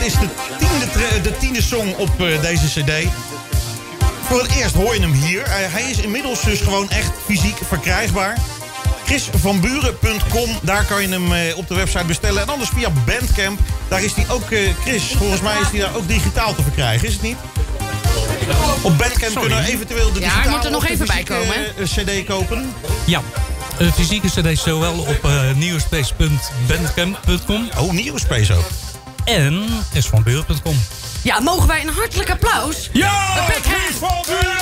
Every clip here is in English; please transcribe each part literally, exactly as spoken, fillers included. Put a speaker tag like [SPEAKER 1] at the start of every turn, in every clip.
[SPEAKER 1] is de tiende, de tiende song op uh, deze cd. Voor het eerst hoor je hem hier. Uh, hij is inmiddels dus gewoon echt fysiek verkrijgbaar. chris van buren punt com, daar kan je hem uh, op de website bestellen. En anders via Bandcamp, daar is hij ook, uh, Chris, volgens mij is hij daar ook digitaal te verkrijgen, is het niet? Op Bandcamp Sorry. kunnen we eventueel de digitale
[SPEAKER 2] ja, moet er nog even bij komen,
[SPEAKER 1] uh, cd kopen.
[SPEAKER 3] Ja. De fysieke cd is zowel op uh, neospace punt bandcamp punt com.
[SPEAKER 1] Oh, Neospace ook.
[SPEAKER 3] En chris van buren punt com.
[SPEAKER 2] Ja, mogen wij een hartelijk applaus?
[SPEAKER 1] Ja! Chris van Buren!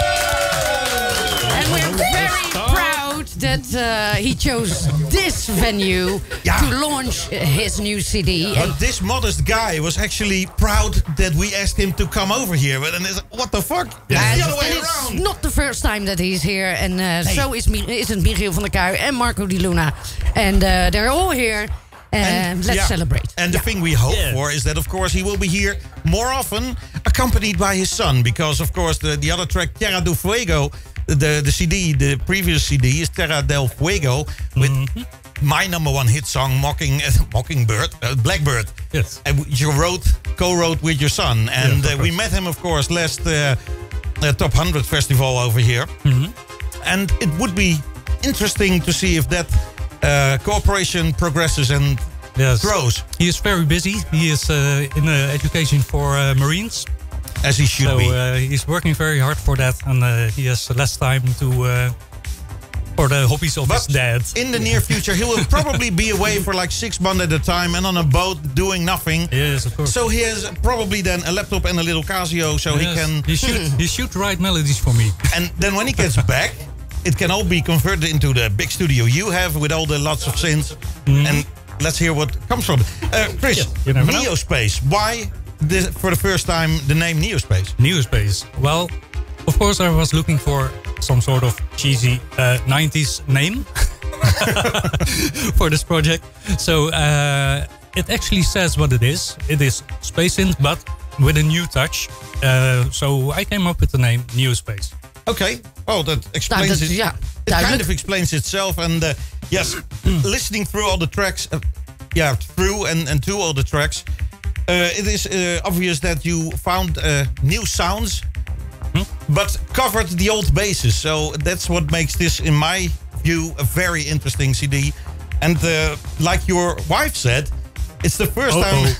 [SPEAKER 2] And we're very proud that uh, he chose this venue ja. to launch his new C D.
[SPEAKER 1] But this modest guy was actually proud that we asked him to come over here. But what the fuck?
[SPEAKER 2] Yeah. The other way around. It's not the first time that he's here. And uh, nee. so is, is het Michiel van der Kuij en Marco Di Luna. And uh, they're all here. And, and let's yeah. celebrate.
[SPEAKER 1] And the yeah. thing we hope yeah. for is that, of course, he will be here more often, accompanied by his son. Because, of course, the, the other track, Terra del Fuego, the, the C D, the previous C D is Terra del Fuego, with mm-hmm. my number one hit song, Mocking, uh, Mockingbird, uh, Blackbird.
[SPEAKER 3] Yes.
[SPEAKER 1] And you wrote, co-wrote with your son. And yeah, uh, we met him, of course, last uh, uh, Top one hundred festival over here. Mm-hmm. And it would be interesting to see if that Uh, cooperation progresses and yes. grows.
[SPEAKER 3] He is very busy. He is uh, in uh, education for uh, Marines.
[SPEAKER 1] As he should
[SPEAKER 3] so,
[SPEAKER 1] be.
[SPEAKER 3] Uh, he's working very hard for that. And uh, he has less time to uh, for the hobbies of
[SPEAKER 1] but
[SPEAKER 3] his dad.
[SPEAKER 1] In the near future, he will probably be away for like six months at a time and on a boat doing nothing.
[SPEAKER 3] Yes, of course.
[SPEAKER 1] So he has probably then a laptop and a little Casio so yes. he can...
[SPEAKER 3] He should, he should write melodies for me.
[SPEAKER 1] And then when he gets back... It can all be converted into the big studio you have with all the lots of synths. Mm. And let's hear what comes from it. Uh, Chris, yes, Neospace. Know. Why, this, for the first time, the name Neospace?
[SPEAKER 3] Neospace. Well, of course I was looking for some sort of cheesy uh, nineties name for this project. So uh, it actually says what it is. It is space synth, but with a new touch. Uh, so I came up with the name Neospace.
[SPEAKER 1] Okay, oh, that explains
[SPEAKER 2] nou, dat,
[SPEAKER 1] it.
[SPEAKER 2] Ja,
[SPEAKER 1] it kind of explains itself. And uh, yes, listening through all the tracks, uh, yeah, through and, and to all the tracks, uh, it is uh, obvious that you found uh, new sounds, hmm? but covered the old bases. So that's what makes this, in my view, a very interesting C D. And uh, like your wife said, it's the first
[SPEAKER 3] Uh-oh.
[SPEAKER 1] time.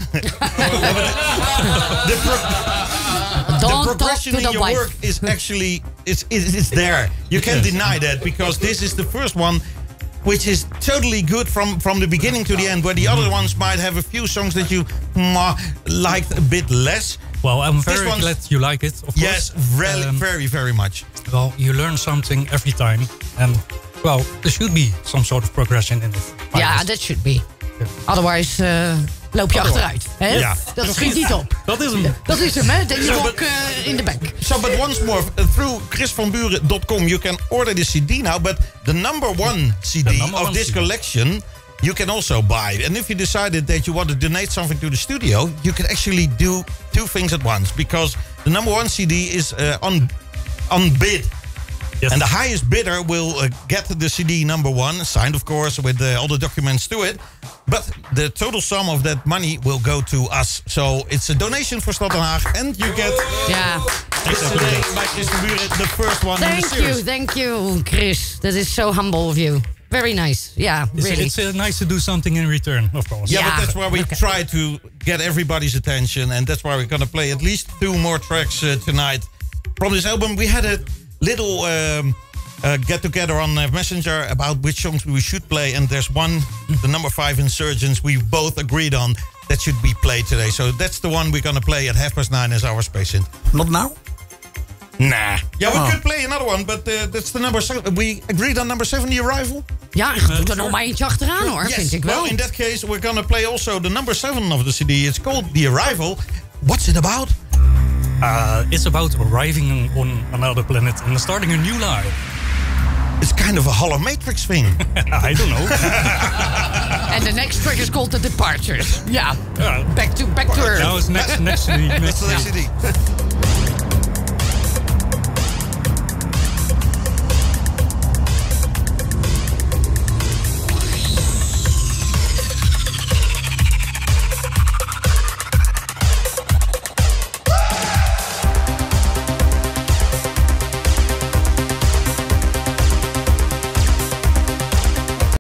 [SPEAKER 1] the, pro- the progression in your wife. work is actually it's it's there. You can't yes. deny that because this is the first one, which is totally good from from the beginning to the end. Where the mm-hmm. other ones might have a few songs that you mm, liked a bit less.
[SPEAKER 3] Well, I'm very glad you like it. Of
[SPEAKER 1] yes,
[SPEAKER 3] course.
[SPEAKER 1] really, um, very, very much.
[SPEAKER 3] Well, you learn something every time, and well, there should be some sort of progression in it.
[SPEAKER 2] Yeah, that should be. Otherwise uh, loop je achteruit. Hè?
[SPEAKER 1] Ja.
[SPEAKER 2] Dat schiet niet op.
[SPEAKER 3] Dat is hem.
[SPEAKER 2] Dat is hem, hè? Dan je ook uh, in de back.
[SPEAKER 1] So, but once more, uh, through chris van buren dot com, you can order this C D now. But the number one C D number of one this C D. collection, you can also buy. And if you decided that you want to donate something to the studio, you can actually do two things at once. Because the number one C D is uh, on, on bid. Yes. And the highest bidder will uh, get the C D number one, signed of course with uh, all the documents to it. But the total sum of that money will go to us. So it's a donation for Stad Den Haag. And you get
[SPEAKER 2] yeah.
[SPEAKER 1] this today by Chris van Buren, the first one
[SPEAKER 2] thank
[SPEAKER 1] in the series.
[SPEAKER 2] you, thank you, Chris. That is so humble of you. Very nice. Yeah,
[SPEAKER 3] it's,
[SPEAKER 2] really.
[SPEAKER 3] It's uh, nice to do something in return, of course.
[SPEAKER 1] Yeah,
[SPEAKER 2] yeah.
[SPEAKER 1] but that's why we
[SPEAKER 2] okay.
[SPEAKER 1] try to get everybody's attention. And that's why we're going to play at least two more tracks uh, tonight from this album. We had a little... Um, Uh, get together on uh, Messenger about which songs we should play, and there's one, the number five Insurgents, we both agreed on that should be played today. So that's the one we're gonna play at half past nine as our space synth.
[SPEAKER 4] Not now?
[SPEAKER 1] Nah. Yeah, we
[SPEAKER 4] oh.
[SPEAKER 1] could play another one, but uh, that's the number seven. We agreed on number seven, The Arrival.
[SPEAKER 2] Ja, ik doe er nog maar eentje achteraan hoor,
[SPEAKER 1] yes.
[SPEAKER 2] vind ik wel.
[SPEAKER 1] Well, in that case, we're gonna play also the number seven of the C D. It's called The Arrival. What's it about?
[SPEAKER 3] Uh, it's about arriving on another planet and starting a new life.
[SPEAKER 1] It's kind of a hollow matrix thing.
[SPEAKER 3] I don't know.
[SPEAKER 2] And the next track is called The Departures. Yeah. yeah. Back to back to Earth.
[SPEAKER 3] That was next next to the next
[SPEAKER 1] C D.